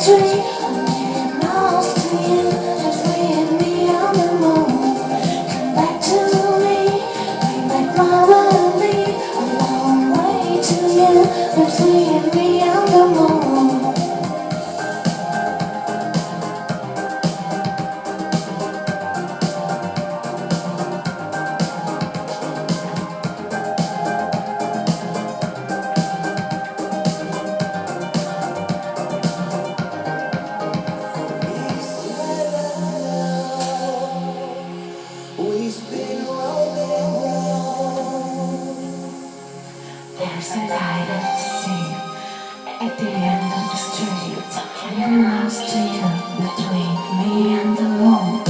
tree. I'm getting lost to you. Let's leave me on the moon. Come back to me. Bring back my melody. A long way to you. Let's leave me on the moon. There's a light at the sea, at the end of the street. I'm lost to you, between me and the moon.